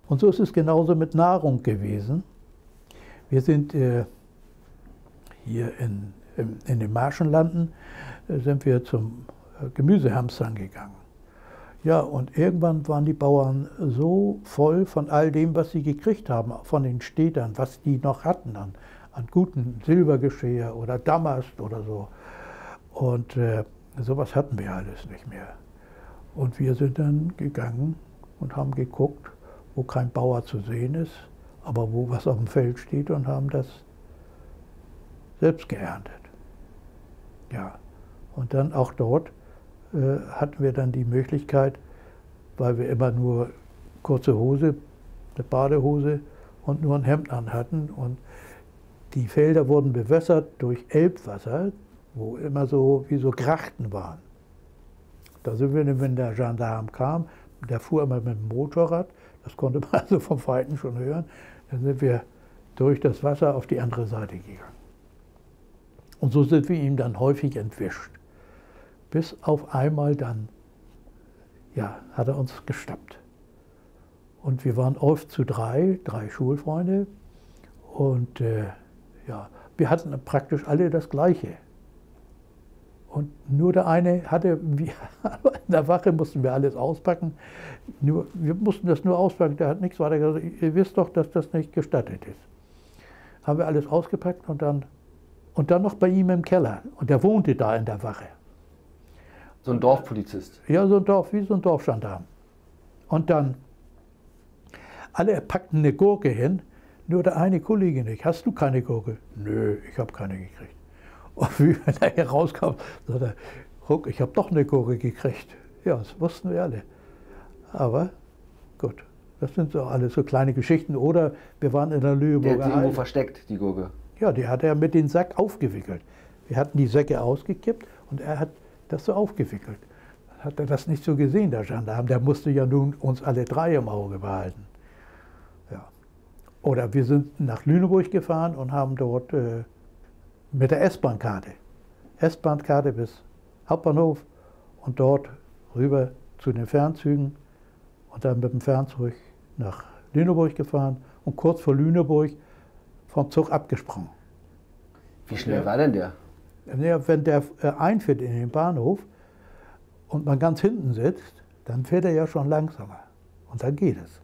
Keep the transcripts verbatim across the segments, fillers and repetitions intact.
Und so ist es genauso mit Nahrung gewesen. Wir sind äh, hier in, in, in den Marschenlanden, äh, sind wir zum äh, Gemüsehamstern gegangen. Ja, und irgendwann waren die Bauern so voll von all dem, was sie gekriegt haben, von den Städtern, was die noch hatten an, an guten Silbergeschirr oder Damast oder so. Und äh, sowas hatten wir alles nicht mehr. Und wir sind dann gegangen und haben geguckt, wo kein Bauer zu sehen ist, aber wo was auf dem Feld steht, und haben das selbst geerntet. Ja, und dann auch dort äh, hatten wir dann die Möglichkeit, weil wir immer nur kurze Hose, eine Badehose und nur ein Hemd an hatten, und die Felder wurden bewässert durch Elbwasser, wo immer so wie so Grachten waren. Da sind wir, wenn der Gendarm kam, der fuhr immer mit dem Motorrad, das konnte man also vom Weiten schon hören, dann sind wir durch das Wasser auf die andere Seite gegangen. Und so sind wir ihm dann häufig entwischt. Bis auf einmal dann, ja, hat er uns gestoppt. Und wir waren oft zu drei, drei Schulfreunde, und äh, ja, wir hatten praktisch alle das Gleiche. Und nur der eine hatte, wir, in der Wache mussten wir alles auspacken, nur, wir mussten das nur auspacken, der hat nichts weiter gesagt, ihr wisst doch, dass das nicht gestattet ist. Haben wir alles ausgepackt und dann, und dann noch bei ihm im Keller, und der wohnte da in der Wache. So ein Dorfpolizist? Ja, so ein Dorf, wie so ein Dorfgendarm. Und dann, alle packten eine Gurke hin, nur der eine Kollege nicht. Hast du keine Gurke? Nö, ich habe keine gekriegt. Und wie wenn er hier rauskam, sagte er, guck, ich habe doch eine Gurke gekriegt. Ja, das wussten wir alle. Aber gut, das sind so alles so kleine Geschichten. Oder wir waren in der Lüneburger Der hat sie irgendwo versteckt, die Gurke? Ja, die hat er mit dem Sack aufgewickelt. Wir hatten die Säcke ausgekippt und er hat das so aufgewickelt. Hat er das nicht so gesehen, der Gendarm? Der musste ja nun uns alle drei im Auge behalten. Ja. Oder wir sind nach Lüneburg gefahren und haben dort äh, mit der S-Bahn-Karte, S-Bahn-Karte bis Hauptbahnhof und dort rüber zu den Fernzügen und dann mit dem Fernzug nach Lüneburg gefahren und kurz vor Lüneburg vom Zug abgesprungen. Wie schnell war denn der? Ja, wenn der äh, einfährt in den Bahnhof und man ganz hinten sitzt, dann fährt er ja schon langsamer. Und dann geht es.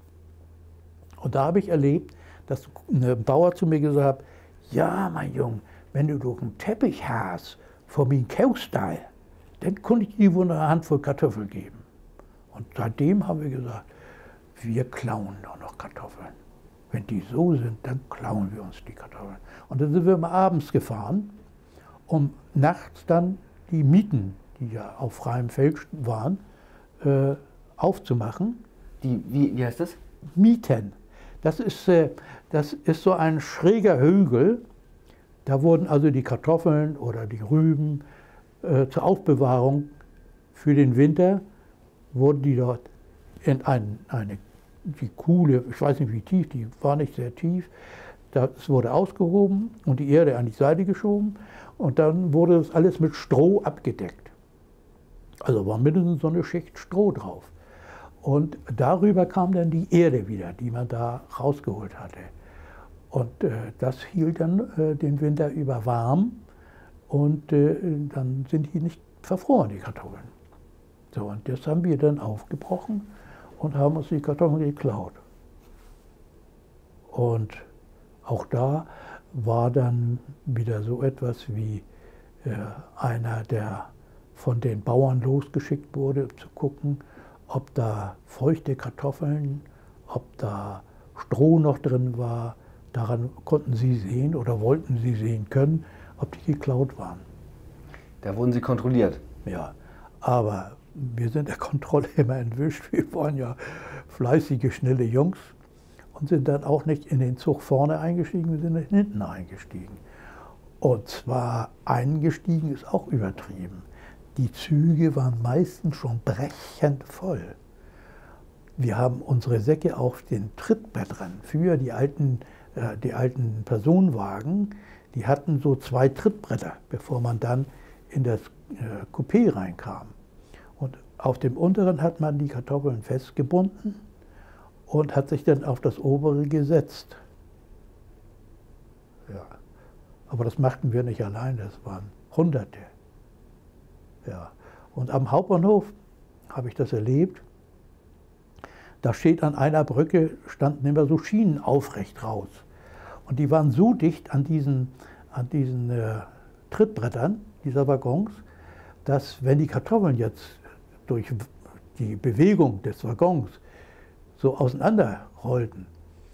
Und da habe ich erlebt, dass ein Bauer zu mir gesagt hat, ja, mein Junge, wenn du doch einen Teppich hast, von mir Kaustall, dann konnte ich dir wohl eine Handvoll Kartoffeln geben. Und seitdem haben wir gesagt, wir klauen doch noch Kartoffeln. Wenn die so sind, dann klauen wir uns die Kartoffeln. Und dann sind wir mal abends gefahren, um nachts dann die Mieten, die ja auf freiem Feld waren, äh, aufzumachen. Die, wie, wie heißt das? Mieten. Das ist, äh, das ist so ein schräger Hügel. Da wurden also die Kartoffeln oder die Rüben äh, zur Aufbewahrung für den Winter, wurden die dort in ein, eine die Kuhle, ich weiß nicht wie tief, die war nicht sehr tief, das wurde ausgehoben und die Erde an die Seite geschoben und dann wurde das alles mit Stroh abgedeckt. Also war mindestens so eine Schicht Stroh drauf. Und darüber kam dann die Erde wieder, die man da rausgeholt hatte. Und äh, das hielt dann äh, den Winter über warm und äh, dann sind die nicht verfroren, die Kartoffeln. So, und das haben wir dann aufgebrochen und haben uns die Kartoffeln geklaut. Und auch da war dann wieder so etwas wie äh, einer, der von den Bauern losgeschickt wurde, zu gucken, ob da feuchte Kartoffeln, ob da Stroh noch drin war. Daran konnten sie sehen oder wollten sie sehen können, ob die geklaut waren. Da wurden sie kontrolliert? Ja, aber wir sind der Kontrolle immer entwischt. Wir waren ja fleißige, schnelle Jungs und sind dann auch nicht in den Zug vorne eingestiegen, wir sind hinten eingestiegen. Und zwar eingestiegen ist auch übertrieben. Die Züge waren meistens schon brechend voll. Wir haben unsere Säcke auf den Trittbrettern. Früher die alten, äh, die alten Personenwagen, die hatten so zwei Trittbretter, bevor man dann in das äh, Coupé reinkam. Und auf dem unteren hat man die Kartoffeln festgebunden und hat sich dann auf das obere gesetzt. Ja. Aber das machten wir nicht allein, das waren Hunderte. Ja. Und am Hauptbahnhof habe ich das erlebt. Da steht an einer Brücke, standen immer so Schienen aufrecht raus. Und die waren so dicht an diesen, an diesen äh, Trittbrettern dieser Waggons, dass wenn die Kartoffeln jetzt durch die Bewegung des Waggons so auseinander rollten,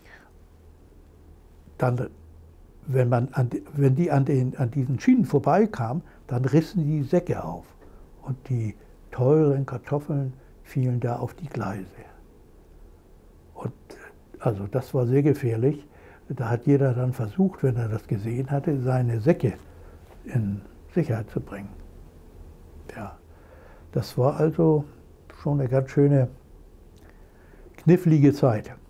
dann, wenn, man an, wenn die an, den, an diesen Schienen vorbeikamen, dann rissen die Säcke auf. Und die teuren Kartoffeln fielen da auf die Gleise. Und also das war sehr gefährlich. Da hat jeder dann versucht, wenn er das gesehen hatte, seine Säcke in Sicherheit zu bringen. Ja, das war also schon eine ganz schöne, knifflige Zeit.